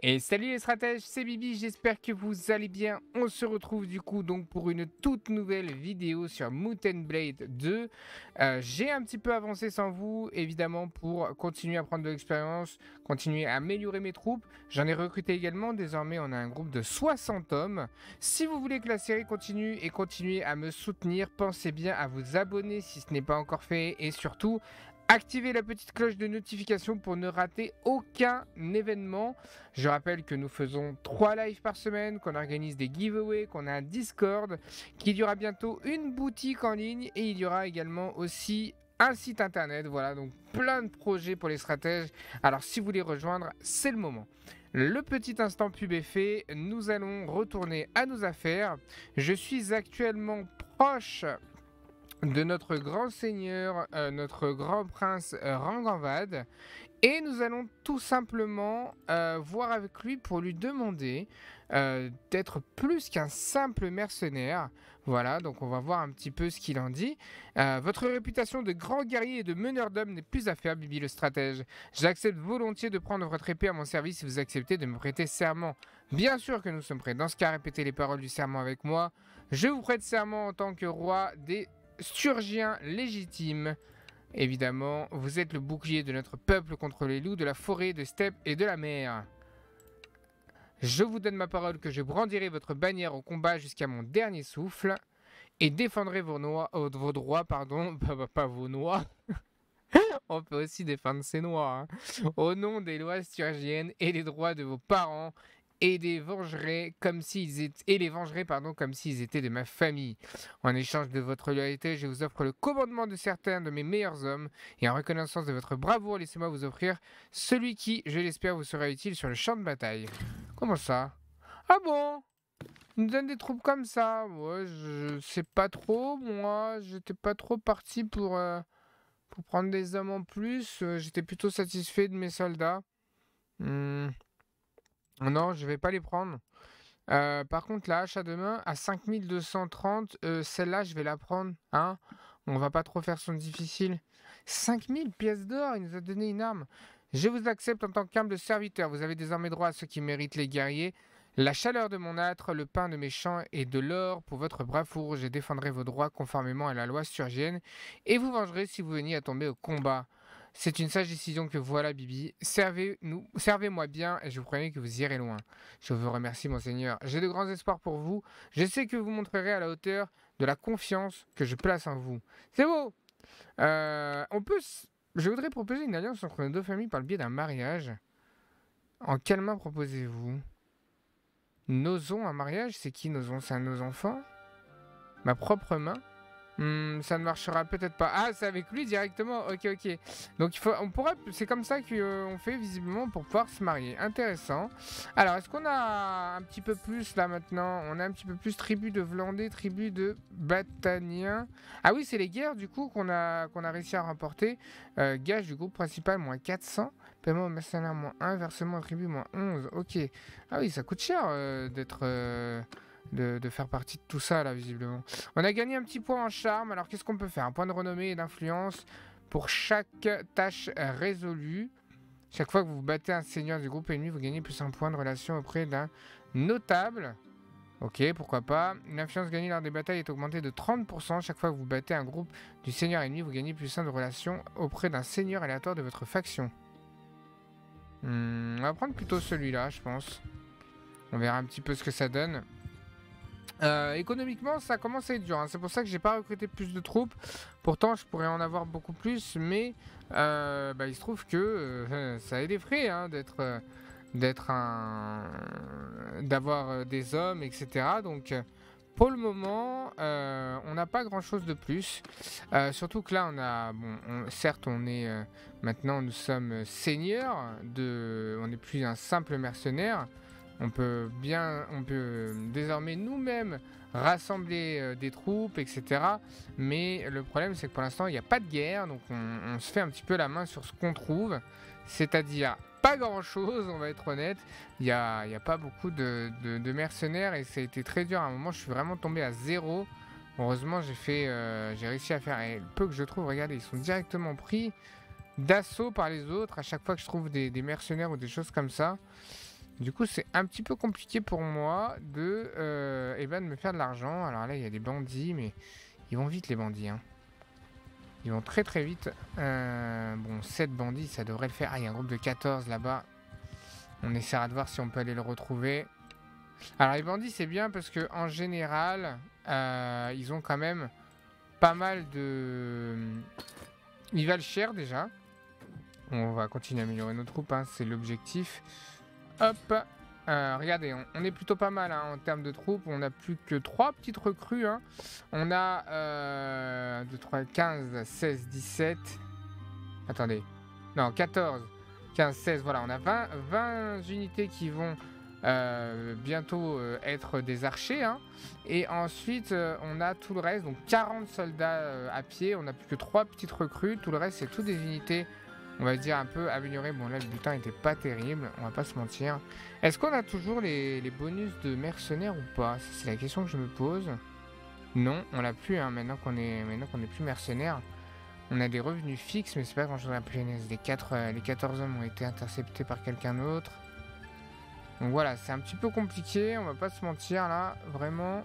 Et salut les stratèges, c'est Bibi, j'espère que vous allez bien. On se retrouve du coup donc pour une toute nouvelle vidéo sur Mountain Blade 2. J'ai un petit peu avancé sans vous, évidemment, pour continuer à prendre de l'expérience, continuer à améliorer mes troupes. J'en ai recruté également, désormais on a un groupe de 60 hommes. Si vous voulez que la série continue et continuer à me soutenir, pensez bien à vous abonner si ce n'est pas encore fait et surtout activez la petite cloche de notification pour ne rater aucun événement. Je rappelle que nous faisons 3 lives par semaine, qu'on organise des giveaways, qu'on a un Discord, qu'il y aura bientôt une boutique en ligne et il y aura également aussi un site internet. Voilà, donc plein de projets pour les stratèges. Alors si vous voulez rejoindre, c'est le moment. Le petit instant pub est fait, nous allons retourner à nos affaires. Je suis actuellement proche de notre grand seigneur, notre grand prince Ranganvad. Et nous allons tout simplement voir avec lui pour lui demander d'être plus qu'un simple mercenaire. Voilà, donc on va voir un petit peu ce qu'il en dit. Votre réputation de grand guerrier et de meneur d'hommes n'est plus à faire, Bibi le stratège. J'accepte volontiers de prendre votre épée à mon service si vous acceptez de me prêter serment. Bien sûr que nous sommes prêts. Dans ce cas, répétez les paroles du serment avec moi. Je vous prête serment en tant que roi des Sturgiens légitimes. Évidemment, vous êtes le bouclier de notre peuple contre les loups de la forêt, de steppe et de la mer. Je vous donne ma parole que je brandirai votre bannière au combat jusqu'à mon dernier souffle et défendrai vos droits, pardon, pas vos noix. On peut aussi défendre ses noix, hein. Au nom des lois sturgiennes et des droits de vos parents et les vengerai comme s'ils étaient de ma famille. En échange de votre loyauté, je vous offre le commandement de certains de mes meilleurs hommes et en reconnaissance de votre bravoure, laissez-moi vous offrir celui qui, je l'espère, vous sera utile sur le champ de bataille. Comment ça? Ah bon? Ils nous donnent des troupes comme ça? Ouais, je sais pas trop, moi, j'étais pas trop parti pour prendre des hommes en plus. J'étais plutôt satisfait de mes soldats. Hmm. Non, je vais pas les prendre. Par contre, la hache à deux mains à 5230, celle-là, je vais la prendre. Hein? On va pas trop faire son difficile. 5000 pièces d'or, il nous a donné une arme. Je vous accepte en tant qu'humble serviteur. Vous avez désormais droit à ce qui méritent les guerriers. La chaleur de mon âtre, le pain de mes champs et de l'or pour votre bravoure. Je défendrai vos droits conformément à la loi sturgienne et vous vengerez si vous veniez à tomber au combat. C'est une sage décision que voilà, Bibi. Servez-moi bien et je vous promets que vous irez loin. Je vous remercie, monseigneur. J'ai de grands espoirs pour vous. Je sais que vous montrerez à la hauteur de la confiance que je place en vous. C'est beau. Je voudrais proposer une alliance entre nos deux familles par le biais d'un mariage. En quelle main proposez-vous? Nozon, un mariage? C'est qui Nozon? C'est un de nos enfants? Ma propre main? Ça ne marchera peut-être pas. Ah, c'est avec lui directement. Ok, ok. Donc c'est comme ça qu'on fait visiblement pour pouvoir se marier. Intéressant. Alors, est-ce qu'on a un petit peu plus là maintenant? On a un petit peu plus tribu de Vlandais, tribu de Bataniens. Ah oui, c'est les guerres du coup qu'on a réussi à remporter. Gage du groupe principal moins 400. Paiement au mercenaire moins 1. Versement aux tribus moins 11. Ok. Ah oui, ça coûte cher de faire partie de tout ça là visiblement. On a gagné un petit point en charme, alors qu'est-ce qu'on peut faire? Un point de renommée et d'influence pour chaque tâche résolue. Chaque fois que vous battez un seigneur du groupe ennemi, vous gagnez plus un point de relation auprès d'un notable. Ok, pourquoi pas. L'influence gagnée lors des batailles est augmentée de 30%. Chaque fois que vous battez un groupe du seigneur ennemi, vous gagnez plus un de relation auprès d'un seigneur aléatoire de votre faction. On va prendre plutôt celui-là, je pense. On verra un petit peu ce que ça donne. Économiquement, ça commence à être dur, hein. C'est pour ça que j'ai pas recruté plus de troupes. Pourtant, je pourrais en avoir beaucoup plus, mais il se trouve que ça a des frais, hein, d'avoir des hommes, etc. Donc, pour le moment, on n'a pas grand-chose de plus. Surtout que là, certes, on est maintenant, nous sommes seigneurs on n'est plus un simple mercenaire. On peut désormais nous-mêmes rassembler des troupes, etc. Mais le problème, c'est que pour l'instant, il n'y a pas de guerre. Donc, on se fait un petit peu la main sur ce qu'on trouve. C'est-à-dire pas grand-chose, on va être honnête. Il n'y a pas beaucoup de mercenaires et ça a été très dur. À un moment, je suis vraiment tombé à zéro. Heureusement, j'ai réussi à faire... Et le peu que je trouve, regardez, ils sont directement pris d'assaut par les autres à chaque fois que je trouve des mercenaires ou des choses comme ça. Du coup, c'est un petit peu compliqué pour moi de me faire de l'argent. Alors là, il y a des bandits, mais ils vont vite les bandits, hein. Ils vont très très vite. Bon, 7 bandits, ça devrait le faire. Ah, il y a un groupe de 14 là-bas. On essaiera de voir si on peut aller le retrouver. Alors les bandits, c'est bien parce que en général, ils ont quand même pas mal de... Ils valent cher déjà. On va continuer à améliorer nos troupes, hein, c'est l'objectif. Hop. Regardez, on est plutôt pas mal, hein, en termes de troupes. On a plus que 3 petites recrues, hein. On a 2, 3, 15, 16, 17. Attendez. Non, 14, 15, 16. Voilà, on a 20 unités qui vont bientôt être des archers, hein. Et ensuite, on a tout le reste. Donc 40 soldats à pied. On n'a plus que 3 petites recrues. Tout le reste, c'est toutes des unités, on va dire, un peu améliorées. Bon, là, le butin n'était pas terrible. On va pas se mentir. Est-ce qu'on a toujours les bonus de mercenaires ou pas? C'est la question que je me pose. Non, on l'a plus, hein, maintenant qu'on est plus mercenaires. On a des revenus fixes, mais c'est pas grand chose à plaindre. Les 14 hommes ont été interceptés par quelqu'un d'autre. Donc voilà, c'est un petit peu compliqué, on va pas se mentir là, vraiment.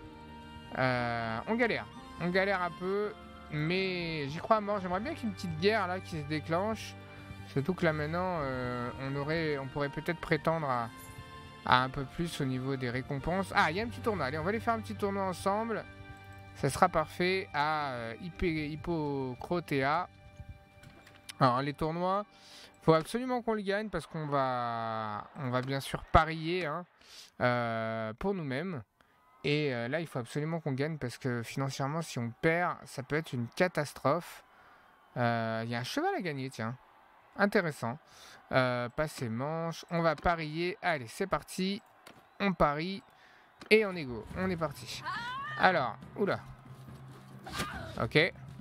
On galère un peu, mais j'y crois à mort. J'aimerais bien qu'il y ait une petite guerre là qui se déclenche. Surtout que là maintenant, on pourrait peut-être prétendre à un peu plus au niveau des récompenses. Ah, il y a un petit tournoi, allez, on va aller faire un petit tournoi ensemble. Ça sera parfait à Hippocrotea. Alors les tournois, faut absolument qu'on le gagne parce qu'on va bien sûr parier, hein, pour nous-mêmes. Et là, il faut absolument qu'on gagne parce que financièrement, si on perd, ça peut être une catastrophe. Il y a un cheval à gagner, tiens. Intéressant. Passer manche, on va parier. Allez, c'est parti. On parie et on est go. On est parti. Alors, oula. Ok.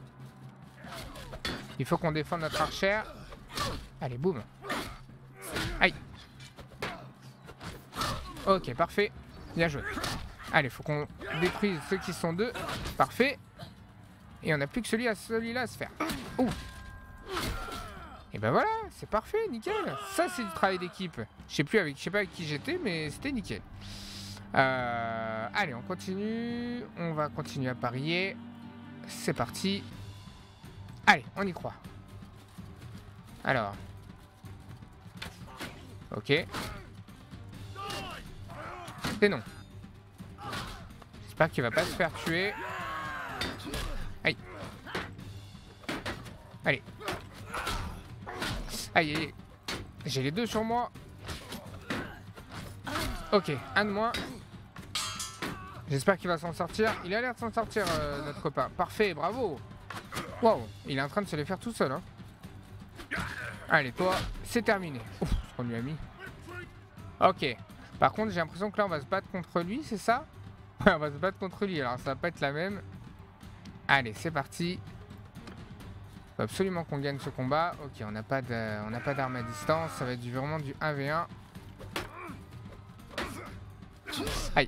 Il faut qu'on défende notre archère. Allez, boum. Aïe. Ok, parfait. Bien joué. Allez, faut qu'on détruise ceux qui sont deux. Parfait. Et on n'a plus que celui-là à se faire. Ouh. Et ben voilà, c'est parfait, nickel. Ça, c'est du travail d'équipe. Je sais pas avec qui j'étais, mais c'était nickel. Allez, on continue. On va continuer à parier. C'est parti. Allez, on y croit. Alors. Ok. C'est non. J'espère qu'il va pas se faire tuer. Aïe. Allez. Aïe, aïe. J'ai les deux sur moi. Ok, un de moins. J'espère qu'il va s'en sortir. Il a l'air de s'en sortir, notre copain. Parfait, bravo. Waouh, il est en train de se les faire tout seul, hein. Allez, toi, c'est terminé. Ouf, ce qu'on lui a mis. Ok. Par contre, j'ai l'impression que là, on va se battre contre lui, c'est ça? On va se battre contre lui, alors ça va pas être la même. Allez, c'est parti. Faut absolument qu'on gagne ce combat. Ok, on n'a pas d'arme à distance. Ça va être vraiment du 1v1. Aïe.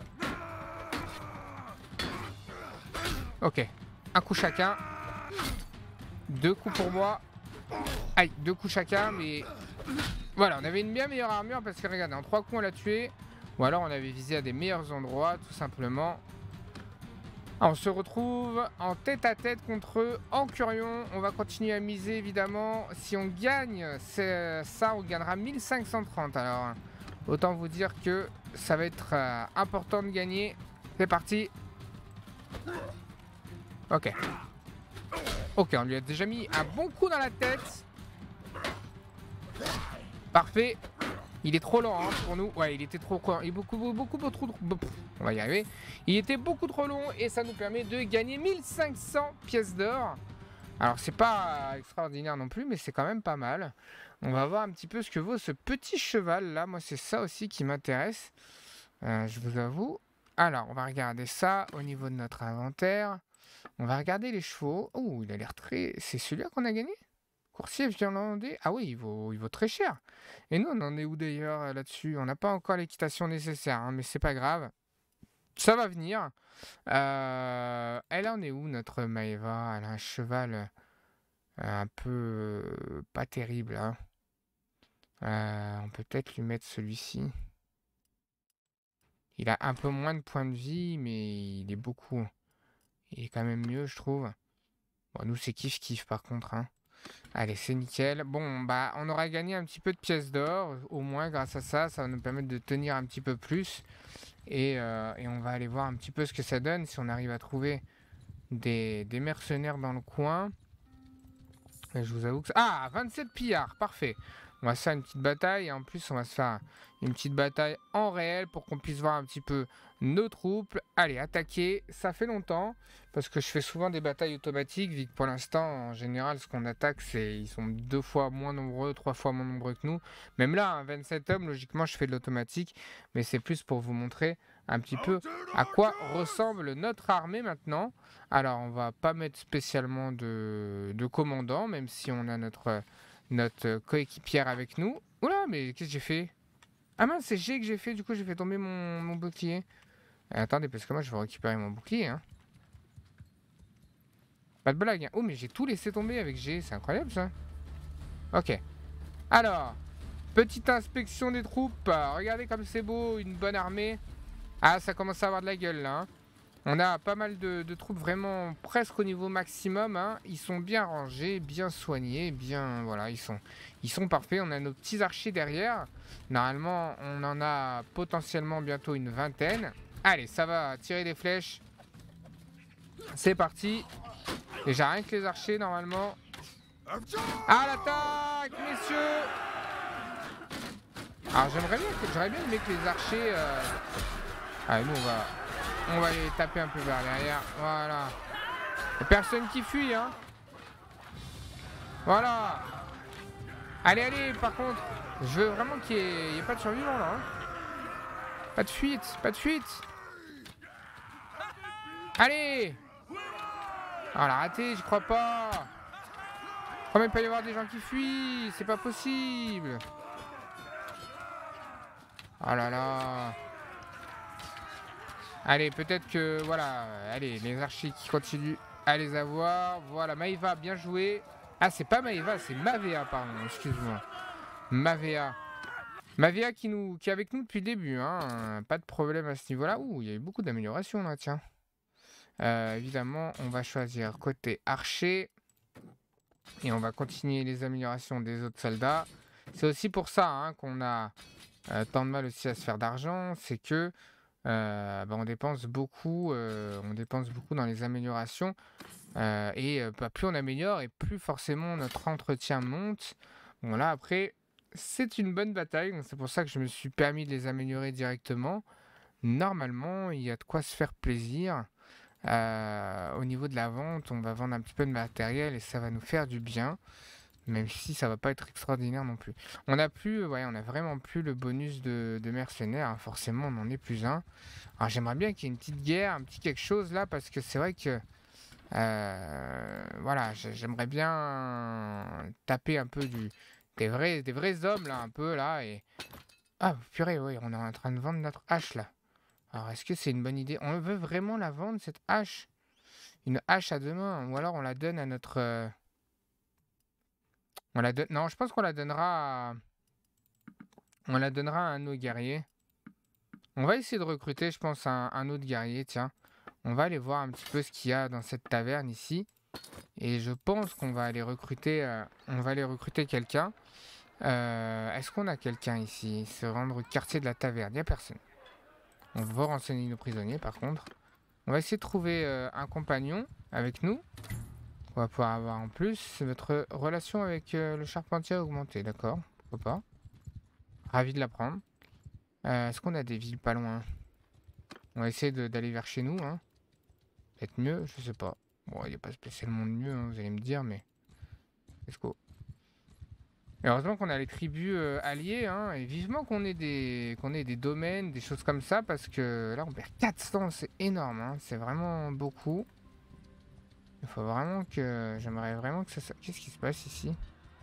Ok. Un coup chacun. 2 coups pour moi. Aïe, 2 coups chacun, mais... Voilà, on avait une bien meilleure armure parce que, regardez, en 3 coups, on l'a tué. Ou alors, on avait visé à des meilleurs endroits, tout simplement. On se retrouve en tête-à-tête contre eux, en Curion. On va continuer à miser, évidemment. Si on gagne, c'est ça, on gagnera 1530. Alors, autant vous dire que ça va être important de gagner. C'est parti. Ok. Ok, on lui a déjà mis un bon coup dans la tête. Parfait. Il est trop lent, hein, pour nous. Ouais, il était trop... Il est beaucoup trop... On va y arriver. Il était beaucoup trop long et ça nous permet de gagner 1500 pièces d'or. Alors, c'est pas extraordinaire non plus, mais c'est quand même pas mal. On va voir un petit peu ce que vaut ce petit cheval là. Moi, c'est ça aussi qui m'intéresse. Je vous avoue. Alors, on va regarder ça au niveau de notre inventaire. On va regarder les chevaux. Oh, il a l'air très... C'est celui-là qu'on a gagné? Coursier finlandais. Ah oui, il vaut très cher. Et nous, on en est où d'ailleurs là-dessus? On n'a pas encore l'équitation nécessaire, hein, mais c'est pas grave. Ça va venir. Elle en est où, notre Maeva? Elle a un cheval un peu pas terrible, hein. On peut peut-être lui mettre celui-ci. Il a un peu moins de points de vie, mais il est beaucoup. Il est quand même mieux, je trouve. Bon, nous, c'est kiff-kiff, par contre, hein. Allez, c'est nickel. Bon, bah, on aura gagné un petit peu de pièces d'or. Au moins, grâce à ça, ça va nous permettre de tenir un petit peu plus. Et on va aller voir un petit peu ce que ça donne. Si on arrive à trouver des mercenaires dans le coin. Et je vous avoue que... Ah, 27 pillards, parfait. On va se faire une petite bataille. Et en plus, on va se faire une petite bataille en réel pour qu'on puisse voir un petit peu nos troupes. Allez, attaquer. Ça fait longtemps. Parce que je fais souvent des batailles automatiques. Vu que pour l'instant, en général, ce qu'on attaque, c'est... Ils sont 2 fois moins nombreux, 3 fois moins nombreux que nous. Même là, hein, 27 hommes, logiquement, je fais de l'automatique. Mais c'est plus pour vous montrer un petit peu à quoi ressemble notre armée maintenant. Alors, on va pas mettre spécialement de commandant, même si on a notre coéquipière avec nous. Oula, mais qu'est-ce que j'ai fait? Ah mince, c'est G que j'ai fait, du coup j'ai fait tomber mon bouclier. Attendez, parce que moi je vais récupérer mon bouclier. Hein. Pas de blague. Hein. Oh, mais j'ai tout laissé tomber avec G, c'est incroyable ça. Ok. Alors, petite inspection des troupes. Regardez comme c'est beau, une bonne armée. Ah, ça commence à avoir de la gueule là. Hein. On a pas mal de troupes vraiment presque au niveau maximum. Hein. Ils sont bien rangés, bien soignés, bien... Voilà, ils sont parfaits. On a nos petits archers derrière. Normalement, on en a potentiellement bientôt une vingtaine. Allez, ça va tirer des flèches. C'est parti. Déjà rien que les archers, normalement. À l'attaque, messieurs! Alors, j'aurais bien aimé que les archers... Allez, nous, on va les taper un peu vers derrière. Voilà. Y'a personne qui fuit, hein. Voilà. Allez, allez, par contre, je veux vraiment qu'il y ait pas de survivants, là. Hein. Pas de fuite, pas de fuite. Allez. Ah, on l'a raté, j'y crois pas. Quand même pas y avoir des gens qui fuient. C'est pas possible. Oh là là. Allez, peut-être que... Voilà. Allez, les archers qui continuent à les avoir. Voilà, Maeva, bien joué. Ah, c'est pas Maeva, c'est Mavea, pardon. Excuse-moi. Mavea. Mavea qui est avec nous depuis le début. Hein. Pas de problème à ce niveau-là. Ouh, il y a eu beaucoup d'améliorations là, tiens. Évidemment, on va choisir côté archer. Et on va continuer les améliorations des autres soldats. C'est aussi pour ça hein, qu'on a tant de mal aussi à se faire d'argent. C'est que on dépense beaucoup dans les améliorations. Plus on améliore et plus forcément notre entretien monte. Bon là après, c'est une bonne bataille. C'est pour ça que je me suis permis de les améliorer directement. Normalement, il y a de quoi se faire plaisir. Au niveau de la vente, on va vendre un petit peu de matériel et ça va nous faire du bien. Même si ça va pas être extraordinaire non plus. On a vraiment plus le bonus de mercenaires. Hein. Forcément, on n'en est plus un. Alors j'aimerais bien qu'il y ait une petite guerre, un petit quelque chose là, parce que c'est vrai que voilà, j'aimerais bien taper un peu des vrais hommes là, un peu là. Et... Ah purée, oui, on est en train de vendre notre hache là. Alors est-ce que c'est une bonne idée? On veut vraiment la vendre cette hache? Une hache à 2 mains? Ou alors on la donne à notre... Non, je pense qu'on la donnera On la donnera à un autre guerrier. On va essayer de recruter, je pense, un autre guerrier, tiens. On va aller voir un petit peu ce qu'il y a dans cette taverne ici. Et je pense qu'on va aller recruter, quelqu'un. Est-ce qu'on a quelqu'un ici? Se rendre au quartier de la taverne. Il n'y a personne. On va renseigner nos prisonniers, par contre. On va essayer de trouver un compagnon avec nous. On va pouvoir avoir en plus. Votre relation avec le charpentier a augmenté, d'accord. Pourquoi pas. Ravi de l'apprendre. Est-ce qu'on a des villes pas loin? On va essayer d'aller vers chez nous, hein. Peut-être mieux, je sais pas. Bon, il n'y a pas spécialement de mieux, hein, vous allez me dire, mais... Let's go. Et heureusement qu'on a les tribus alliées, hein, et vivement qu'on ait des domaines, des choses comme ça, parce que là, on perd 400, c'est énorme, hein, c'est vraiment beaucoup. Il faut vraiment que... J'aimerais vraiment que ça... Qu'est-ce qui se passe ici?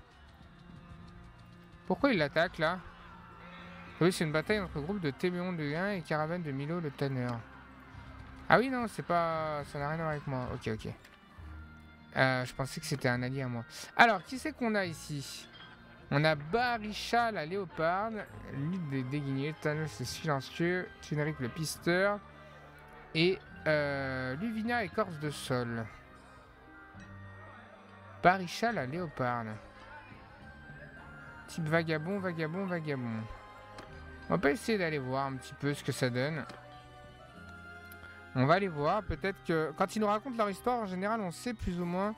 Pourquoi il l'attaque, là? Oui, c'est une bataille entre groupe de Téméon de 1 et caravane de Milo le Tanneur. Ah oui, non, c'est pas... Ça n'a rien à voir avec moi. Ok, ok. Je pensais que c'était un allié à moi. Alors, qui c'est qu'on a ici? On a Barisha, la léoparde, Lutte des déguignés, Thanos le silencieux, Cynric le pisteur et Luvina, écorce de sol. Barisha, la léoparde. Type vagabond, vagabond, vagabond. On va pas essayer d'aller voir un petit peu ce que ça donne. On va aller voir, peut-être que... Quand ils nous racontent leur histoire, en général, on sait plus ou moins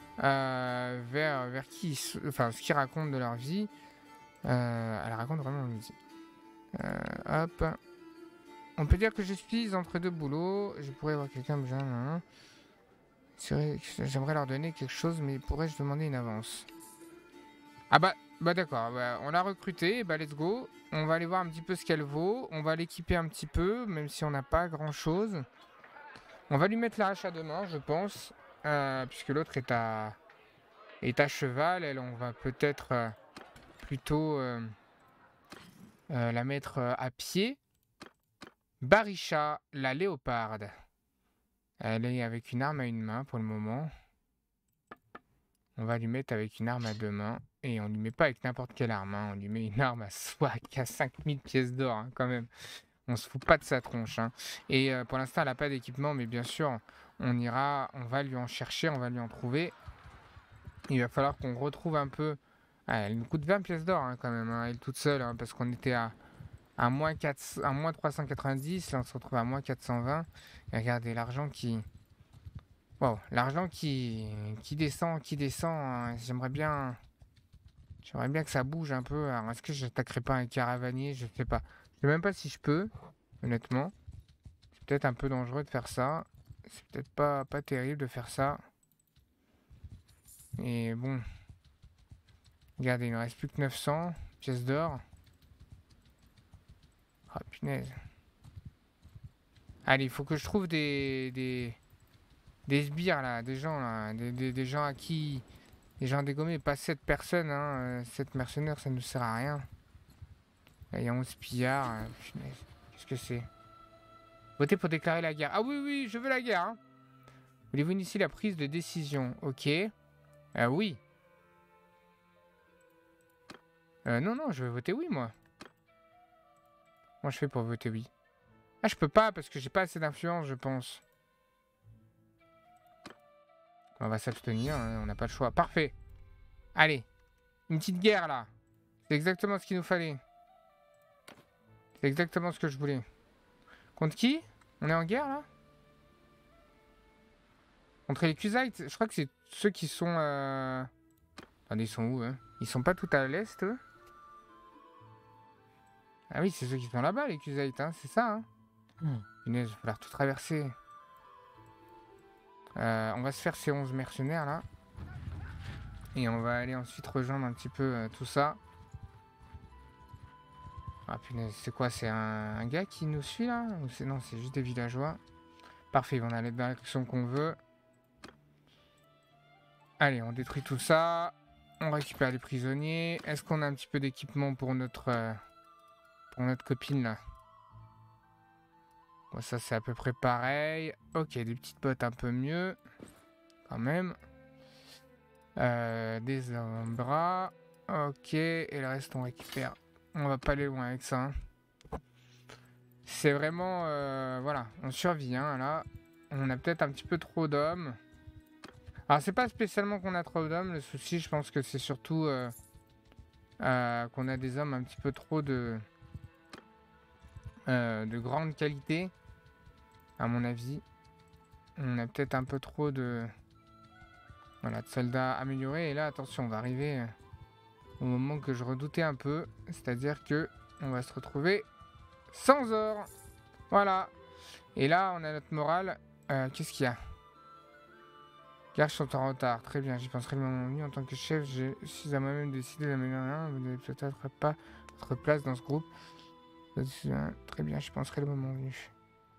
vers qui... Enfin, ce qu'ils racontent de leur vie. Elle raconte vraiment leur vie. Hop. On peut dire que je suis entre deux boulots. Je pourrais avoir quelqu'un besoin... J'aimerais leur donner quelque chose, mais pourrais-je demander une avance? Ah bah d'accord, bah, on l'a recrutée, bah let's go. On va aller voir un petit peu ce qu'elle vaut. On va l'équiper un petit peu, même si on n'a pas grand-chose. On va lui mettre la hache à deux mains, je pense. Puisque l'autre est à cheval. Elle, on va peut-être plutôt la mettre à pied. Barisha, la léoparde. Elle est avec une arme à une main pour le moment. On va lui mettre avec une arme à deux mains. Et on lui met pas avec n'importe quelle arme. Hein. On lui met une arme à 5000 pièces d'or hein, quand même. On se fout pas de sa tronche. Hein. Et pour l'instant, elle n'a pas d'équipement. Mais bien sûr, on va lui en chercher. On va lui en trouver. Il va falloir qu'on retrouve un peu... Ah, elle nous coûte 20 pièces d'or hein, quand même. Hein, elle toute seule. Hein, parce qu'on était à moins 390. Là, on se retrouve à moins 420. Et regardez l'argent qui... Wow, l'argent qui descend, hein. J'aimerais bien que ça bouge un peu. Alors, est-ce que j'attaquerai pas un caravanier? Je sais pas. Je sais même pas si je peux, honnêtement. C'est peut-être un peu dangereux de faire ça. C'est peut-être pas terrible de faire ça. Et bon. Regardez, il ne reste plus que 900 pièces d'or. Ah, punaise. Allez, il faut que je trouve des sbires là, des gens là, des gens à qui... Des gens dégommés, pas 7 personnes, hein. 7 mercenaires, ça ne nous sert à rien. Là, il y a 11 pillards. Punaise. Qu'est-ce que c'est? Votez pour déclarer la guerre. Ah oui, oui, je veux la guerre. Hein. Voulez-vous initier la prise de décision? Ok. Oui. Non, non, je vais voter oui, moi. Comment je fais pour voter oui? Ah, je peux pas parce que j'ai pas assez d'influence, je pense. On va s'abstenir, hein, on n'a pas le choix. Parfait. Allez. Une petite guerre, là. C'est exactement ce qu'il nous fallait. C'est exactement ce que je voulais. Contre qui? On est en guerre, là? Contre les Kuzites? Je crois que c'est ceux qui sont... Attendez, ils sont où, eux? Ils sont pas tout à l'est, eux? Ah oui, c'est ceux qui sont là-bas, les Kuzites, hein, c'est ça, hein. Punaise, il va falloir tout traverser. On va se faire ces 11 mercenaires, là. Et on va aller ensuite rejoindre un petit peu tout ça. Ah punaise, c'est quoi? C'est un gars qui nous suit, là? Ou c'est... Non, c'est juste des villageois. Parfait, on a la direction qu'on veut. Allez, on détruit tout ça. On récupère les prisonniers. Est-ce qu'on a un petit peu d'équipement pour notre copine, là? Bon, ça, c'est à peu près pareil. Ok, des petites bottes un peu mieux. Quand même. Des bras. Ok, et le reste, on récupère. On va pas aller loin avec ça. Hein. C'est vraiment... voilà, on survit, hein, là. On a peut-être un petit peu trop d'hommes. Alors, c'est pas spécialement qu'on a trop d'hommes. Le souci, je pense que c'est surtout qu'on a des hommes un petit peu trop de grande qualité. À mon avis. On a peut-être un peu trop de... Voilà, de soldats améliorés. Et là, attention, on va arriver au moment que je redoutais un peu. C'est-à-dire que on va se retrouver sans or. Voilà. Et là, on a notre morale. Qu'est-ce qu'il y a? Gars sont en retard. Très bien, j'y penserai le moment venu. En tant que chef, je suis à moi-même décidé d'améliorer. Vous n'avez peut-être pas votre place dans ce groupe. Très bien, j'y penserai le moment venu.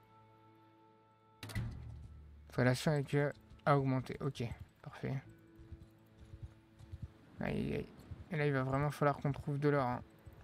Relation avec eux a augmenté. Ok, parfait. Aïe, aïe. Et là, il va vraiment falloir qu'on trouve de l'or. Hein.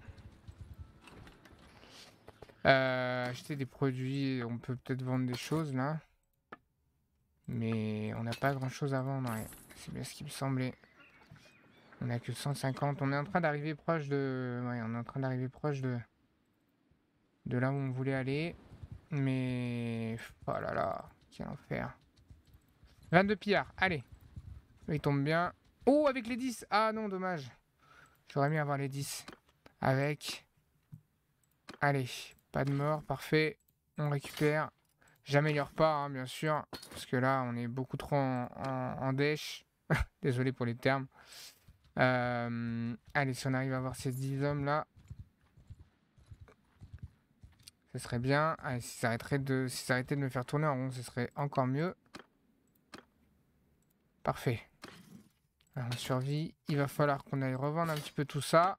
Acheter des produits, on peut peut-être vendre des choses là. Mais on n'a pas grand chose à vendre. Ouais. C'est bien ce qui me semblait. On a que 150. On est en train d'arriver proche de... Ouais, on est en train d'arriver proche de là où on voulait aller. Mais... Oh là là, quel enfer. 22 pillards, allez. Il tombe bien. Oh, avec les 10. Ah non, dommage. J'aurais mis avoir les 10. Avec... Allez, pas de mort, parfait. On récupère. J'améliore pas, hein, bien sûr. Parce que là, on est beaucoup trop en dèche. Désolé pour les termes. Allez, si on arrive à avoir ces 10 hommes là, ce serait bien. Allez, si ça arrêtait de me faire tourner en rond, ce serait encore mieux. Parfait. Alors, on survit. Il va falloir qu'on aille revendre un petit peu tout ça.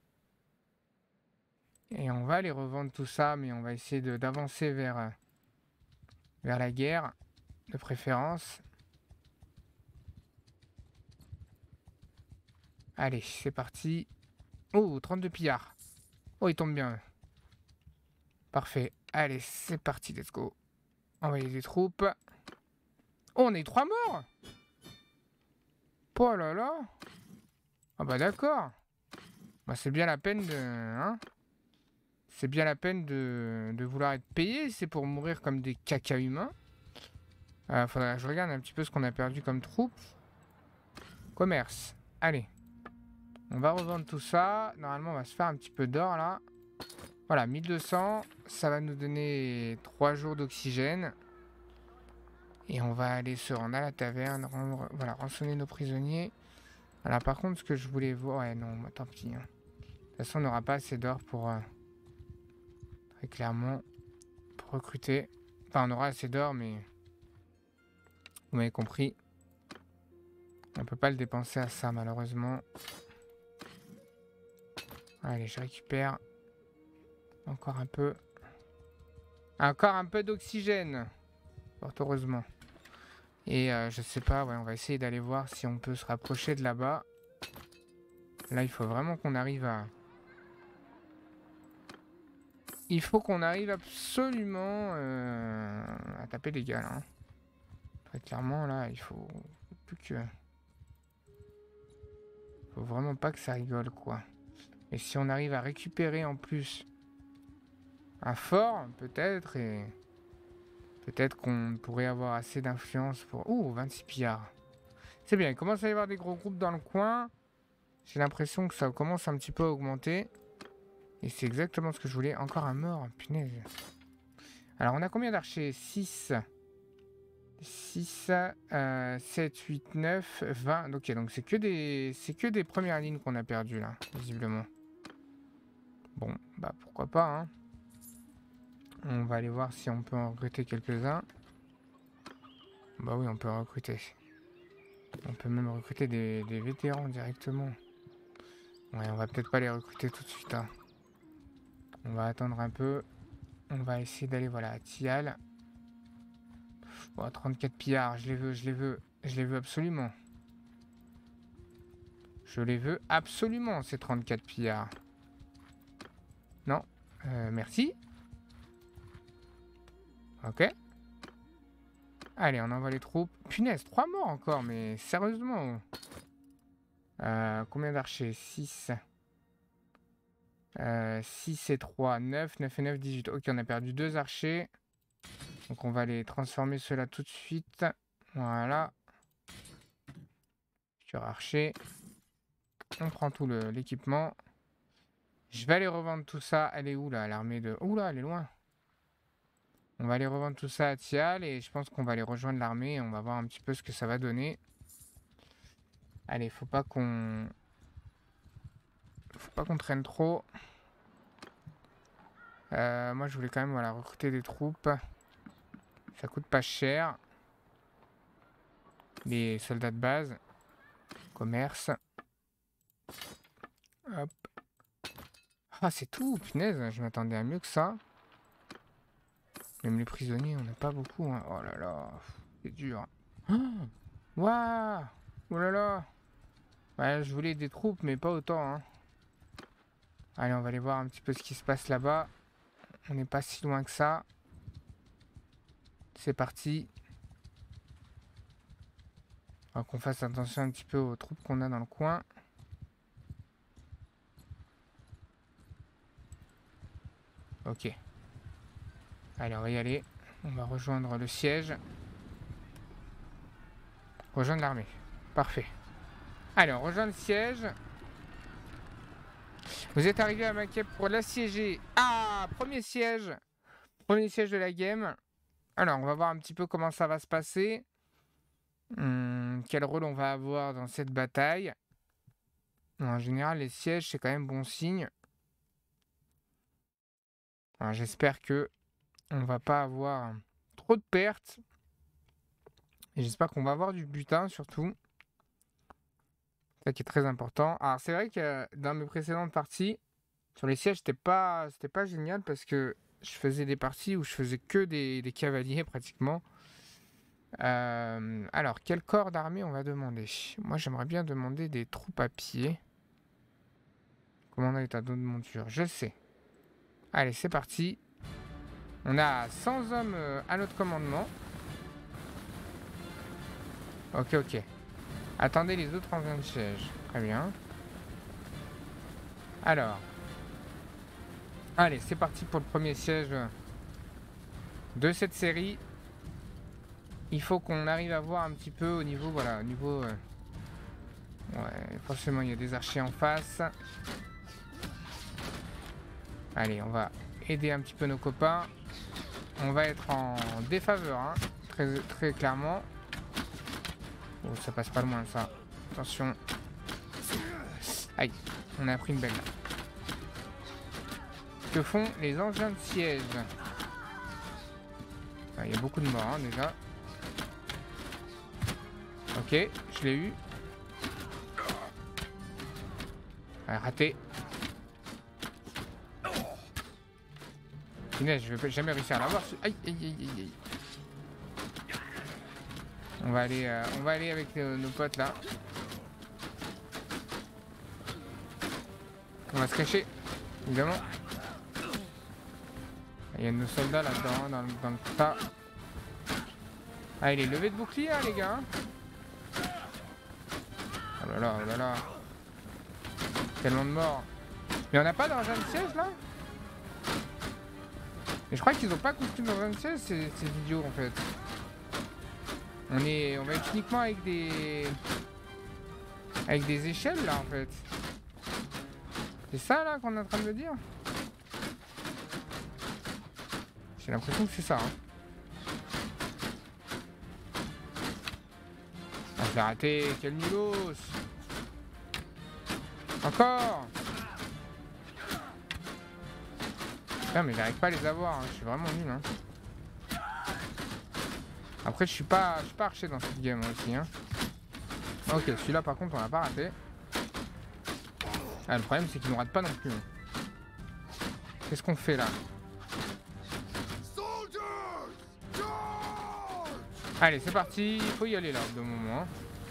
Et on va aller revendre tout ça, mais on va essayer d'avancer vers la guerre, de préférence. Allez, c'est parti. Oh, 32 pillards. Oh, il tombe bien. Parfait. Allez, c'est parti, let's go. Envoyer des troupes. Oh, on a eu 3 morts. Oh là là. Ah bah d'accord. Bah, c'est bien la peine de... Hein, c'est bien la peine de vouloir être payé. C'est pour mourir comme des caca humains. Faudrait que je regarde un petit peu ce qu'on a perdu comme troupes. Commerce. Allez. On va revendre tout ça. Normalement, on va se faire un petit peu d'or là. Voilà, 1200. Ça va nous donner 3 jours d'oxygène. Et on va aller se rendre à la taverne. Voilà, rançonner nos prisonniers. Voilà, par contre, ce que je voulais voir... Ouais, non, bah, tant pis. Hein. De toute façon, on n'aura pas assez d'or pour... très clairement, pour recruter. Enfin, on aura assez d'or, mais... Vous m'avez compris. On peut pas le dépenser à ça, malheureusement. Allez, je récupère. Encore un peu. Encore un peu d'oxygène. Fort heureusement. Et je sais pas, ouais, on va essayer d'aller voir si on peut se rapprocher de là-bas. Là, il faut vraiment qu'on arrive à... Il faut qu'on arrive absolument à taper les gars, là. Hein. Très clairement, là, il faut plus que... Faut vraiment pas que ça rigole, quoi. Et si on arrive à récupérer en plus un fort, peut-être, et... Peut-être qu'on pourrait avoir assez d'influence pour... Ouh, 26 pillards. C'est bien, il commence à y avoir des gros groupes dans le coin. J'ai l'impression que ça commence un petit peu à augmenter. Et c'est exactement ce que je voulais. Encore un mort, punaise. Alors, on a combien d'archers? 6. 6, 7, 8, 9, 20. Ok, donc c'est que des premières lignes qu'on a perdues, là, visiblement. Bon, bah pourquoi pas, hein. On va aller voir si on peut en recruter quelques-uns. Bah oui, on peut en recruter. On peut même recruter des vétérans directement. Ouais, on va peut-être pas les recruter tout de suite, hein. On va attendre un peu. On va essayer d'aller, voilà, à Thial. Bon, 34 pillards, je les veux, je les veux. Je les veux absolument. Je les veux absolument, ces 34 pillards. Non. Merci. Ok. Allez, on envoie les troupes. Punaise, 3 morts encore, mais sérieusement. Combien d'archers? 6. 6 et 3, 9, 9 et 9, 18. Ok, on a perdu 2 archers. Donc on va les transformer ceux-là tout de suite. Voilà. Sur archer. On prend tout l'équipement. Je vais aller revendre tout ça. Elle est où là, l'armée de... Ouh là, elle est loin. On va aller revendre tout ça à Thial et je pense qu'on va aller rejoindre l'armée et on va voir un petit peu ce que ça va donner. Allez, faut pas qu'on traîne trop. Moi, je voulais quand même, voilà, recruter des troupes. Ça coûte pas cher. Les soldats de base. Commerce. Hop. Ah, c'est tout, punaise, je m'attendais à mieux que ça. Même les prisonniers, on n'a pas beaucoup. Hein. Oh là là, c'est dur. Waouh. Oh là là. Ouais, je voulais des troupes, mais pas autant. Hein. Allez, on va aller voir un petit peu ce qui se passe là-bas. On n'est pas si loin que ça. C'est parti. On va qu'on fasse attention un petit peu aux troupes qu'on a dans le coin. Ok. Allez, on va y aller. On va rejoindre le siège. Rejoindre l'armée. Parfait. Allez, on rejoint le siège. Vous êtes arrivé à Maquet pour l'assiéger. Ah, premier siège. Premier siège de la game. Alors, on va voir un petit peu comment ça va se passer. Quel rôle on va avoir dans cette bataille. En général, les sièges, c'est quand même bon signe. J'espère que on va pas avoir trop de pertes. Et j'espère qu'on va avoir du butin, surtout. Ça qui est très important. Alors, c'est vrai que dans mes précédentes parties, sur les sièges, c'était pas génial parce que je faisais des parties où je faisais que des cavaliers, pratiquement. Alors, quel corps d'armée on va demander? Moi, j'aimerais bien demander des troupes à pied. Commandant état de monture, je sais. Allez, c'est parti. On a 100 hommes à notre commandement. Ok, ok. Attendez les autres en de siège. Très bien. Alors. Allez, c'est parti pour le premier siège de cette série. Il faut qu'on arrive à voir un petit peu au niveau, voilà, au niveau... ouais, forcément, il y a des archers en face. Allez, on va aider un petit peu nos copains. On va être en défaveur, hein, très, très clairement. Oh, ça passe pas loin, ça. Attention. Aïe, on a pris une belle. Que font les engins de siège? Il y a beaucoup de morts, hein, déjà. Ok, je l'ai eu. Raté. Punaise, je vais jamais réussir à l'avoir. Aïe, aïe, aïe, aïe, aïe. On va aller avec nos potes là. On va se cacher, évidemment. Il y a nos soldats là-dedans, dans le tas. Ah, il est levé de bouclier, hein, les gars. Oh là là, oh là là. Tellement de morts. Mais on n'a pas d'engin de siège là? Et je crois qu'ils ont pas construit d'engin de siège, ces idiots en fait. On va être uniquement avec des échelles là en fait. C'est ça là qu'on est en train de me dire? J'ai l'impression que c'est ça. Hein. Ah, je l'ai raté, quel nulos! Encore! Putain, mais j'arrive pas à les avoir, hein. Je suis vraiment nul. Hein. Après, je suis pas archer dans cette game aussi. Hein. Ok, celui-là par contre, on l'a pas raté. Ah, le problème, c'est qu'il nous rate pas non plus. Hein. Qu'est-ce qu'on fait là? Allez, c'est parti. Il faut y aller là, de moment.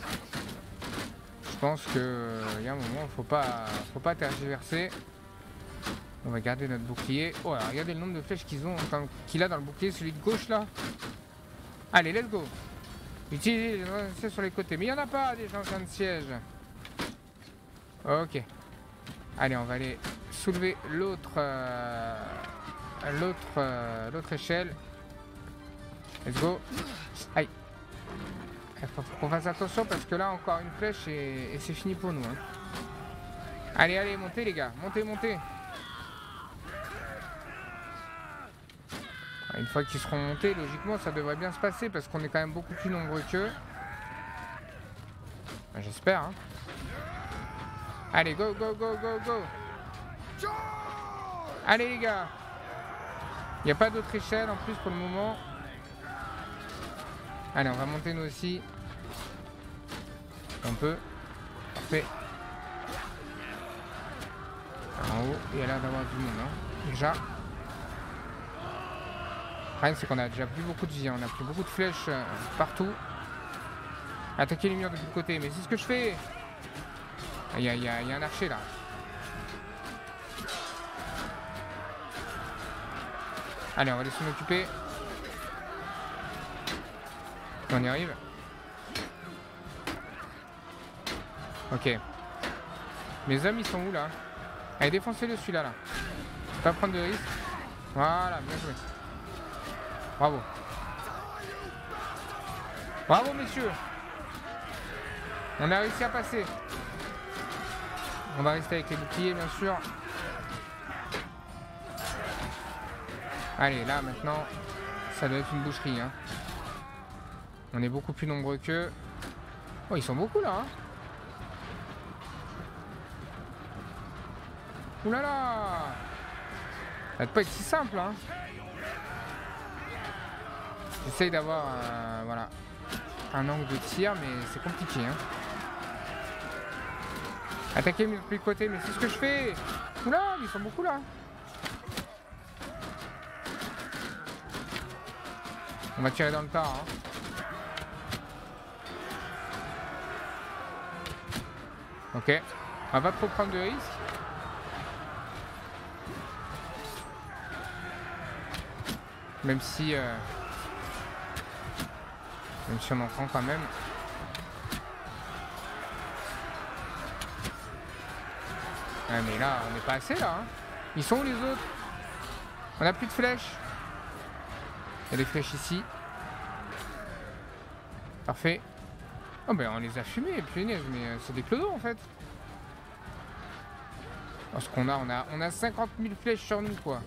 Je pense que il y a un moment, faut pas tergiverser. On va garder notre bouclier. Oh, alors, regardez le nombre de flèches qu'il a dans le bouclier, celui de gauche là. Allez, let's go. Utilisez les engins de siège sur les côtés. Mais il n'y en a pas des engins de siège. Ok. Allez, on va aller soulever l'autre échelle. Let's go. Aïe. Il faut qu'on fasse attention parce que là, encore une flèche et c'est fini pour nous. Hein. Allez, allez, montez les gars. Montez, montez. Une fois qu'ils seront montés, logiquement, ça devrait bien se passer parce qu'on est quand même beaucoup plus nombreux qu'eux. J'espère. Hein. Allez, go, go, go, go, go. Allez les gars. Il n'y a pas d'autre échelle en plus pour le moment. Allez, on va monter nous aussi. On peut. Parfait. En haut, il y a l'air d'avoir du monde, hein. Déjà. Le problème, c'est qu'on a déjà plus beaucoup de vie. On a pris beaucoup de flèches partout. Attaquer les murs de tous côtés. Mais c'est ce que je fais. Il y a un archer là. Allez, on va laisser m'occuper. On y arrive. Ok. Mes hommes, ils sont où là? Allez, défoncez-le celui-là là. Pas prendre de risque. Voilà, bien joué. Bravo. Bravo, messieurs. On a réussi à passer. On va rester avec les boucliers, bien sûr. Allez, là, maintenant, ça doit être une boucherie. Hein. On est beaucoup plus nombreux qu'eux. Oh, ils sont beaucoup, là. Hein. Ouh là là! Ça va pas être si simple, hein. J'essaye d'avoir voilà, un angle de tir, mais c'est compliqué, hein. Attaquer depuis le côté, mais c'est ce que je fais! Oula, ils sont beaucoup là! On va tirer dans le tas, hein. Ok. On va pas trop prendre de risques. Même si on en prend quand même. Ouais, mais là, on n'est pas assez là. Hein. Ils sont où les autres? On n'a plus de flèches. Il y a des flèches ici. Parfait. Oh ben on les a fumés, punaise, mais c'est des clodos en fait. Parce qu'on a 50 000 flèches sur nous quoi.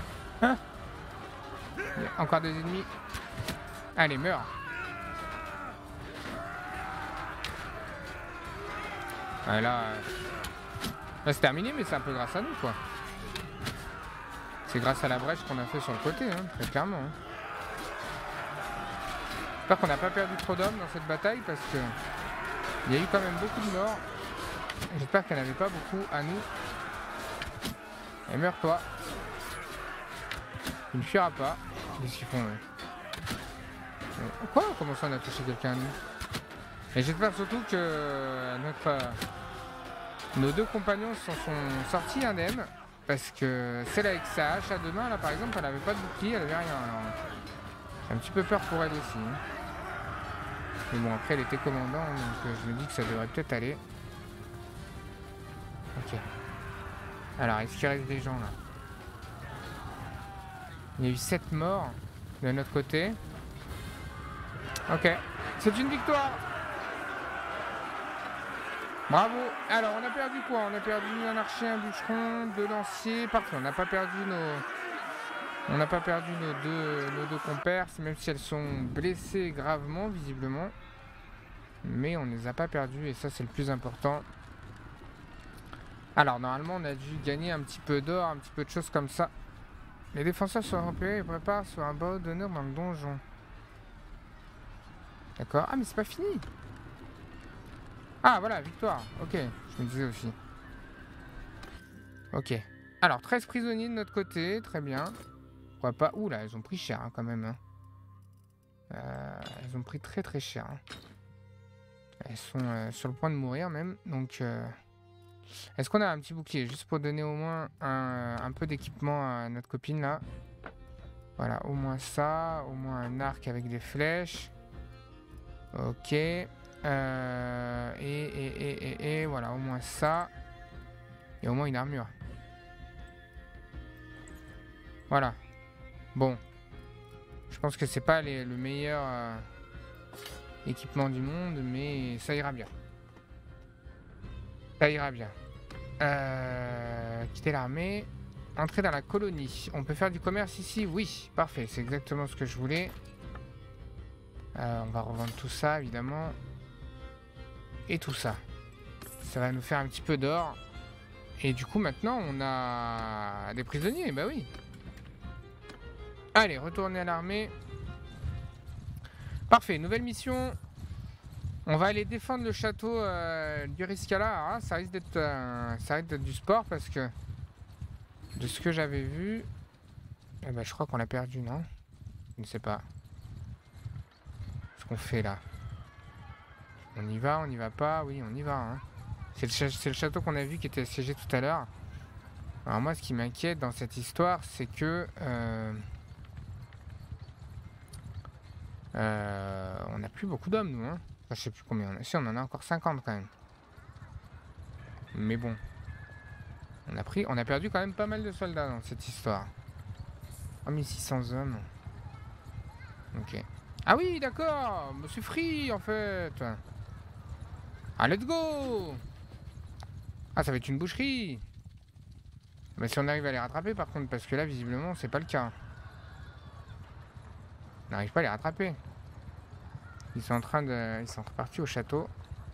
Encore des ennemis. Allez, meurs. Ouais, là c'est terminé, mais c'est un peu grâce à nous quoi. C'est grâce à la brèche qu'on a fait sur le côté, hein, très clairement. Hein. J'espère qu'on n'a pas perdu trop d'hommes dans cette bataille parce que il y a eu quand même beaucoup de morts. J'espère qu'il n'y en avait pas beaucoup à nous. Et meurs-toi. Tu ne fuiras pas. Qu'est-ce qu'ils font Quoi? Comment ça on a touché quelqu'un à nous? Et j'espère surtout que nos deux compagnons s'en sont sortis indemnes. Parce que celle avec sa hache à deux mains, là par exemple, elle n'avait pas de bouclier, elle avait rien. Alors, j'ai un petit peu peur pour elle aussi. Hein. Mais bon, après elle était commandant, donc je me dis que ça devrait peut-être aller. Ok. Alors, est-ce qu'il reste des gens là? Il y a eu 7 morts de notre côté. Ok. C'est une victoire. Bravo. Alors, on a perdu quoi? On a perdu un archer, un bûcheron, 2 lanciers. Parfait, on n'a pas perdu nos deux compères, même si elles sont blessées gravement, visiblement. Mais on ne les a pas perdus, et ça, c'est le plus important. Alors, normalement, on a dû gagner un petit peu d'or, un petit peu de choses comme ça. Les défenseurs sont repérés et préparent sur un barreau d'honneur dans le donjon. D'accord. Ah, mais c'est pas fini. Ah, voilà, victoire. Ok, je me disais aussi. Ok. Alors, 13 prisonniers de notre côté, très bien. Pourquoi pas... Ouh là, ils ont pris cher hein, quand même. Hein. Ils ont pris très très cher. Hein. Elles sont sur le point de mourir même. Donc, est-ce qu'on a un petit bouclier? Juste pour donner au moins un peu d'équipement à notre copine là. Voilà, au moins ça. Au moins un arc avec des flèches. Ok. Et voilà, au moins ça. Et au moins une armure. Voilà. Bon. Je pense que c'est pas le meilleur équipement du monde, mais ça ira bien. Ça ira bien. Quitter l'armée. Entrer dans la colonie. On peut faire du commerce ici? Oui. Parfait. C'est exactement ce que je voulais. On va revendre tout ça, évidemment. Et tout ça. Ça va nous faire un petit peu d'or. Et du coup, maintenant, on a des prisonniers. Bah oui. Allez, retourner à l'armée. Parfait, nouvelle mission. On va aller défendre le château du Riscala. Ah, ça risque d'être du sport parce que de ce que j'avais vu, eh ben, je crois qu'on l'a perdu, non? Je ne sais pas. Ce qu'on fait là. On y va, on n'y va pas? Oui, on y va. Hein. C'est le château qu'on a vu qui était assiégé tout à l'heure. Alors moi, ce qui m'inquiète dans cette histoire, c'est que... on n'a plus beaucoup d'hommes, nous. Hein. Enfin, je sais plus combien on a. Si, on en a encore 50 quand même. Mais bon. On a perdu quand même pas mal de soldats dans cette histoire. 3600 hommes. Ok. Ah oui, d'accord. Monsieur Free, en fait. Ah, let's go. Ah, ça va être une boucherie. Mais si on arrive à les rattraper, par contre, parce que là, visiblement, c'est pas le cas. On n'arrive pas à les rattraper. Ils sont repartis au château.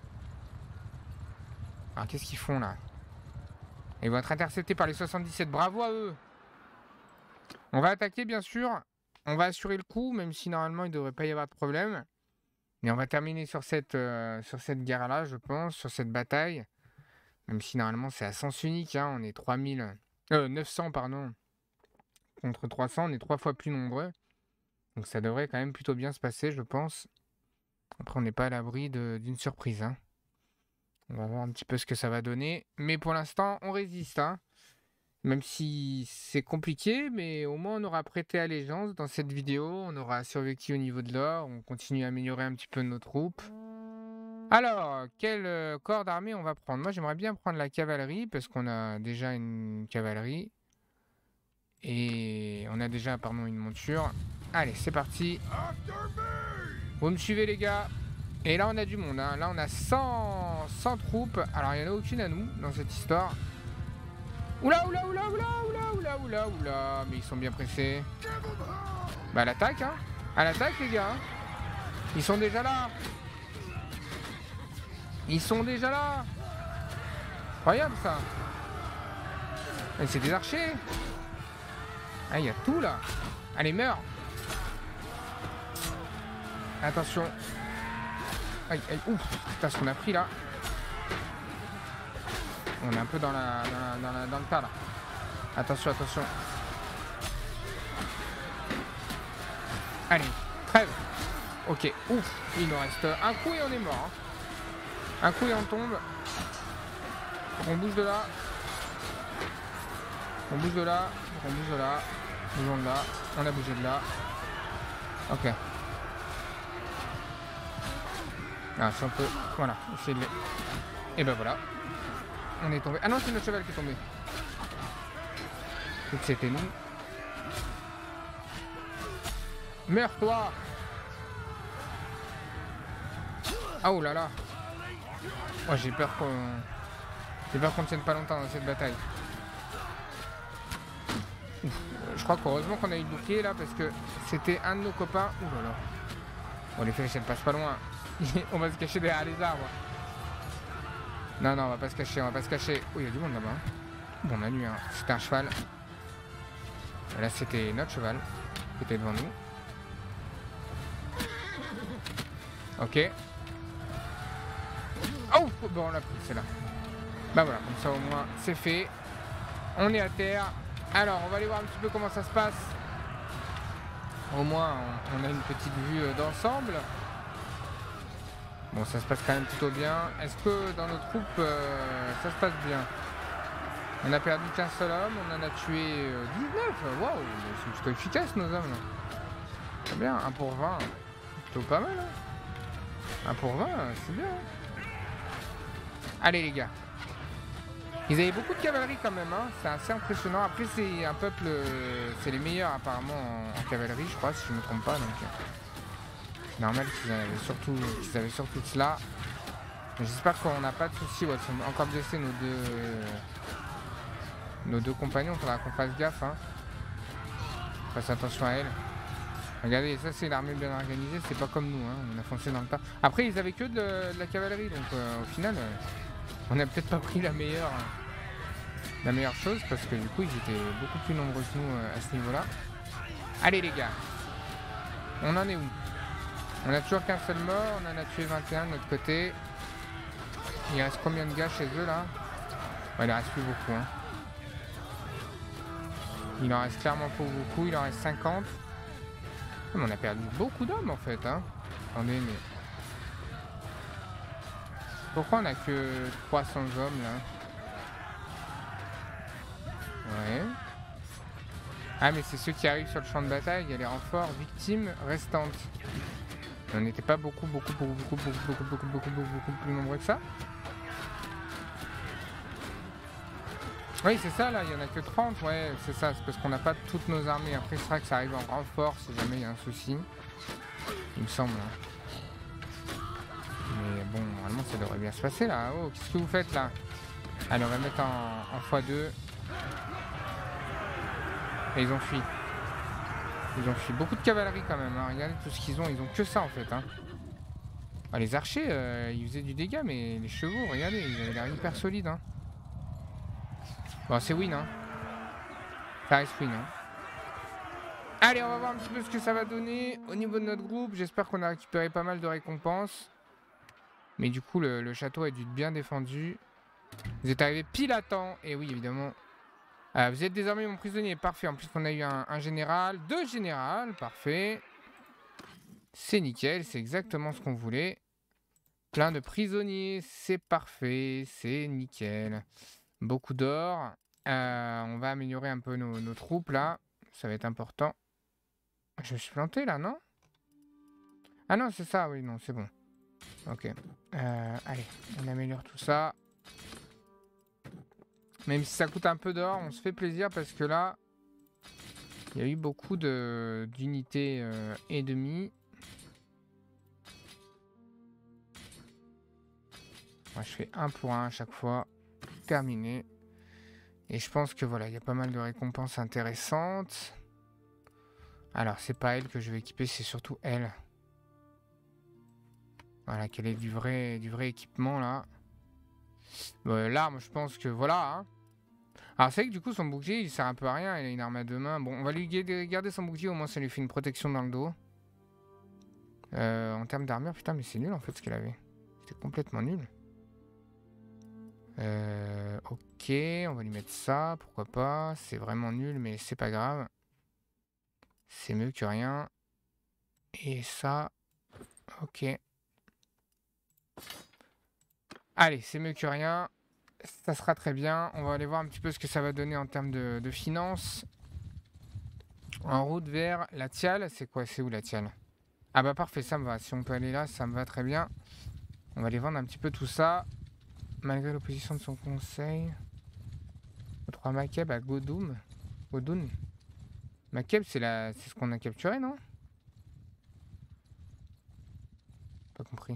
Alors, qu'est-ce qu'ils font, là? Ils vont être interceptés par les 77. Bravo à eux. On va attaquer, bien sûr. On va assurer le coup, même si, normalement, il ne devrait pas y avoir de problème. Mais on va terminer sur cette guerre-là, je pense, sur cette bataille. Même si, normalement, c'est à sens unique, hein. On est 900, pardon. Contre 300, on est 3 fois plus nombreux. Donc ça devrait quand même plutôt bien se passer, je pense. Après, on n'est pas à l'abri d'une surprise, hein. On va voir un petit peu ce que ça va donner. Mais pour l'instant, on résiste, hein. Même si c'est compliqué, mais au moins on aura prêté allégeance dans cette vidéo. On aura survécu au niveau de l'or. On continue à améliorer un petit peu nos troupes. Alors, quel corps d'armée on va prendre? Moi, j'aimerais bien prendre la cavalerie, parce qu'on a déjà une cavalerie. Et on a déjà, pardon, une monture. Allez, c'est parti. Vous me suivez, les gars? Et là, on a du monde, hein. Là, on a 100 troupes. Alors, il n'y en a aucune à nous dans cette histoire. Oula, oula, oula, oula, oula, oula, oula, oula. Mais ils sont bien pressés. Bah, à l'attaque, hein. À l'attaque, les gars. Ils sont déjà là. Ils sont déjà là. Incroyable, ça. Et c'est des archers. Ah, il y a tout, là. Allez, meurs. Attention. Aïe, aïe, ouf. Putain, ce qu'on a pris, là. On est un peu dans le tas, là. Attention, attention. Allez, crève. Ok, ouf. Il nous reste un coup et on est mort, hein. Un coup et on tombe. On bouge de là. On bouge de là. On bouge de là. Bougeons de là. On a bougé de là. Ok. Ah, si on peut. Voilà. Essayer de les... Et ben voilà. On est tombé. Ah non, c'est notre cheval qui est tombé. C'était nous. Meurs-toi. Ah, oh là là. Oh, j'ai peur qu'on tienne pas longtemps dans cette bataille. Ouf. Je crois qu'heureusement qu'on a eu le bouclier là, parce que c'était un de nos copains. Ouh là là. Bon, les flèches elles passent pas loin. On va se cacher derrière les arbres. Non, non, on va pas se cacher, on va pas se cacher. Oh, il y a du monde là-bas. Bon, on a nu, hein. C'était un cheval. Là, c'était notre cheval qui était devant nous. Ok. Oh, bon, on l'a pris, c'est là. Bah voilà, comme ça au moins, c'est fait. On est à terre. Alors, on va aller voir un petit peu comment ça se passe. Au moins, on a une petite vue d'ensemble. Bon, ça se passe quand même plutôt bien. Est-ce que dans nos troupes, ça se passe bien? On a perdu qu'un seul homme, on en a tué 19. Waouh, c'est plutôt efficace nos hommes. C'est bien, 1 pour 20. Plutôt pas mal, hein. 1 pour 20, c'est bien. Allez les gars. Ils avaient beaucoup de cavalerie quand même, hein. C'est assez impressionnant. Après, c'est un peuple, c'est les meilleurs apparemment en cavalerie, je crois, si je ne me trompe pas. Donc, c'est normal qu'ils avaient surtout cela. J'espère qu'on n'a pas de soucis. Ouais, ils sont encore blessés nos deux compagnons. Il faudra qu'on fasse gaffe, hein. Fasse attention à elle. Regardez, ça c'est l'armée bien organisée, c'est pas comme nous, hein. On a foncé dans le tas. Après, ils avaient que de la cavalerie, donc au final, on n'a peut-être pas pris la meilleure chose, parce que du coup, ils étaient beaucoup plus nombreux que nous à ce niveau-là. Allez les gars, on en est où? On a toujours qu'un seul mort, on en a tué 21 de notre côté. Il reste combien de gars chez eux là? Ouais, il en reste plus beaucoup, hein. Il en reste clairement pas beaucoup, il en reste 50. Mais on a perdu beaucoup d'hommes en fait, hein. Attendez, mais... Pourquoi on a que 300 hommes là? Ouais. Ah mais c'est ceux qui arrivent sur le champ de bataille, il y a les renforts, victimes restantes. On n'était pas beaucoup plus nombreux que ça. Oui, c'est ça, là, il y en a que 30, ouais, c'est ça, c'est parce qu'on n'a pas toutes nos armées. Après, c'est vrai que ça arrive en renfort si jamais il y a un souci, il me semble. Mais bon, normalement, ça devrait bien se passer, là. Oh, qu'est-ce que vous faites, là? Allez, on va mettre en x2. Et ils ont fui. Ils ont fui. Beaucoup de cavalerie, quand même, hein. Regardez tout ce qu'ils ont. Ils ont que ça, en fait, hein. Ah, les archers, ils faisaient du dégât, mais les chevaux, regardez, ils avaient l'air hyper solides, hein. Bon, c'est win, hein. Ça reste win, hein. Allez, on va voir un petit peu ce que ça va donner au niveau de notre groupe. J'espère qu'on a récupéré pas mal de récompenses. Mais du coup, le château a dû être bien défendu. Vous êtes arrivé pile à temps. Et oui, évidemment. Vous êtes désormais mon prisonnier. Parfait. En plus, on a eu un général. 2 générales. Parfait. C'est nickel. C'est exactement ce qu'on voulait. Plein de prisonniers. C'est parfait. C'est nickel. Beaucoup d'or. On va améliorer un peu nos troupes là. Ça va être important. Je me suis planté là, non? Ah non, c'est ça. Oui, non, c'est bon. Ok. Allez, on améliore tout ça. Même si ça coûte un peu d'or, on se fait plaisir parce que là, il y a eu beaucoup d'unités ennemies. Moi, je fais 1 pour 1 à chaque fois. Terminé. Et je pense que voilà, il y a pas mal de récompenses intéressantes. Alors, c'est pas elle que je vais équiper, c'est surtout elle. Voilà, qu'elle ait du vrai équipement là. L'arme, je pense que voilà. Hein. Alors, c'est vrai que du coup, son bouclier, il sert un peu à rien. Il a une arme à 2 mains. Bon, on va lui garder son bouclier, au moins ça lui fait une protection dans le dos. En termes d'armure, putain, mais c'est nul en fait ce qu'elle avait. C'était complètement nul. Ok, on va lui mettre ça, pourquoi pas. C'est vraiment nul, mais c'est pas grave. C'est mieux que rien. Et ça, ok. Allez, c'est mieux que rien. Ça sera très bien. On va aller voir un petit peu ce que ça va donner en termes de finances. En route vers la Tiale. C'est quoi? C'est où la Tiale? Ah bah parfait, ça me va. Si on peut aller là, ça me va très bien. On va aller vendre un petit peu tout ça. Malgré l'opposition de son conseil. 3 Makeb à Godoum. Godoun. Makeb, c'est ce qu'on a capturé, non? Pas compris.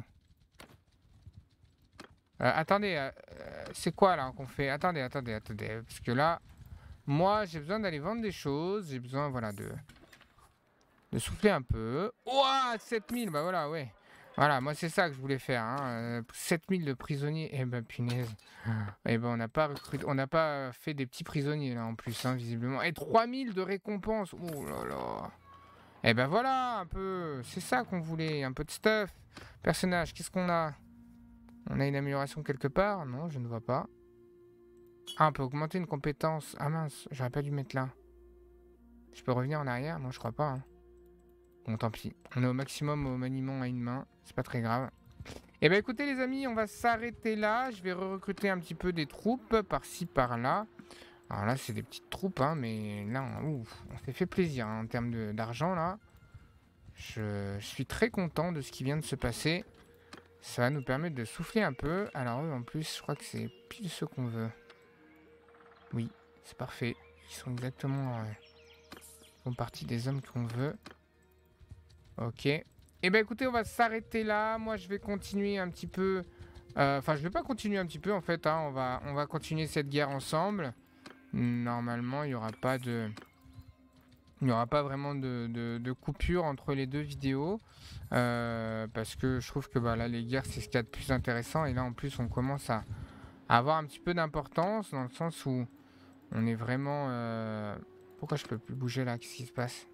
Attendez, c'est quoi là qu'on fait? Attendez. Parce que là, moi, j'ai besoin d'aller vendre des choses. J'ai besoin, voilà, de souffler un peu. Ouah, 7000, bah voilà, ouais. Voilà, moi, c'est ça que je voulais faire. Hein. 7000 de prisonniers. Eh ben, punaise. Eh ben, on n'a pas recruté, on n'a pas fait des petits prisonniers là en plus, hein, visiblement. Et 3000 de récompenses. Oh là là. Eh ben voilà, un peu. C'est ça qu'on voulait, un peu de stuff. Personnage, qu'est-ce qu'on a? On a une amélioration quelque part? Non, je ne vois pas. Ah, on peut augmenter une compétence. Ah mince, j'aurais pas dû mettre là. Je peux revenir en arrière? Non, je crois pas. Hein. Bon, tant pis. On est au maximum au maniement à une main. C'est pas très grave. Eh ben écoutez les amis, on va s'arrêter là. Je vais recruter un petit peu des troupes par-ci, par-là. Alors là, c'est des petites troupes, hein, mais là, on s'est fait plaisir hein, en termes d'argent, là. Je suis très content de ce qui vient de se passer. Ça va nous permettre de souffler un peu. Alors eux, en plus, je crois que c'est pile ce qu'on veut. Oui, c'est parfait. Ils sont exactement... ils font partie des hommes qu'on veut. Ok. Eh ben écoutez, on va s'arrêter là. Moi, je vais continuer un petit peu... Enfin, je vais pas continuer un petit peu, en fait. Hein. On va continuer cette guerre ensemble. Normalement, il n'y aura pas de... Il n'y aura pas vraiment de coupure entre les deux vidéos. Parce que je trouve que bah, là, les guerres, c'est ce qu'il y a de plus intéressant. Et là, en plus, on commence à avoir un petit peu d'importance. Dans le sens où on est vraiment... Pourquoi je peux plus bouger là? Qu'est-ce qui se passe?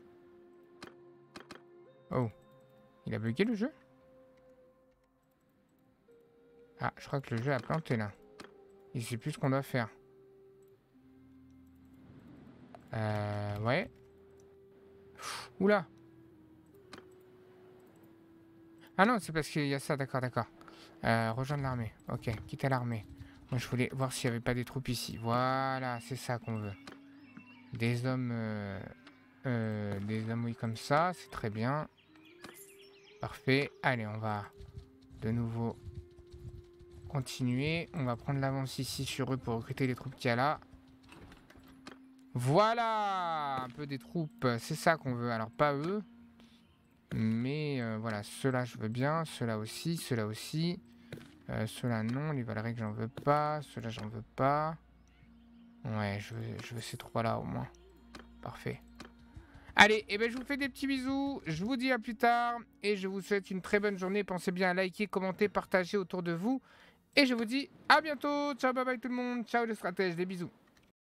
Oh. Il a bugué le jeu? Ah, je crois que le jeu a planté là. Il sait plus ce qu'on doit faire. Ouais. Oula. Ah non, c'est parce qu'il y a ça, d'accord. Rejoindre l'armée. Ok, quitter l'armée. Moi, je voulais voir s'il n'y avait pas des troupes ici. Voilà, c'est ça qu'on veut. Des hommes... des hommes, oui, comme ça. C'est très bien. Parfait. Allez, on va de nouveau continuer. On va prendre l'avance ici sur eux pour recruter les troupes qu'il y a là. Voilà, un peu des troupes, c'est ça qu'on veut. Alors pas eux, mais voilà, ceux-là je veux bien, ceux-là aussi, ceux-là aussi. Ceux-là non, les Valkyries j'en veux pas, ceux-là j'en veux pas. Ouais, je veux ces trois-là au moins. Parfait. Allez, et ben je vous fais des petits bisous, je vous dis à plus tard et je vous souhaite une très bonne journée. Pensez bien à liker, commenter, partager autour de vous. Et je vous dis à bientôt. Ciao, bye bye tout le monde. Ciao les stratèges, des bisous.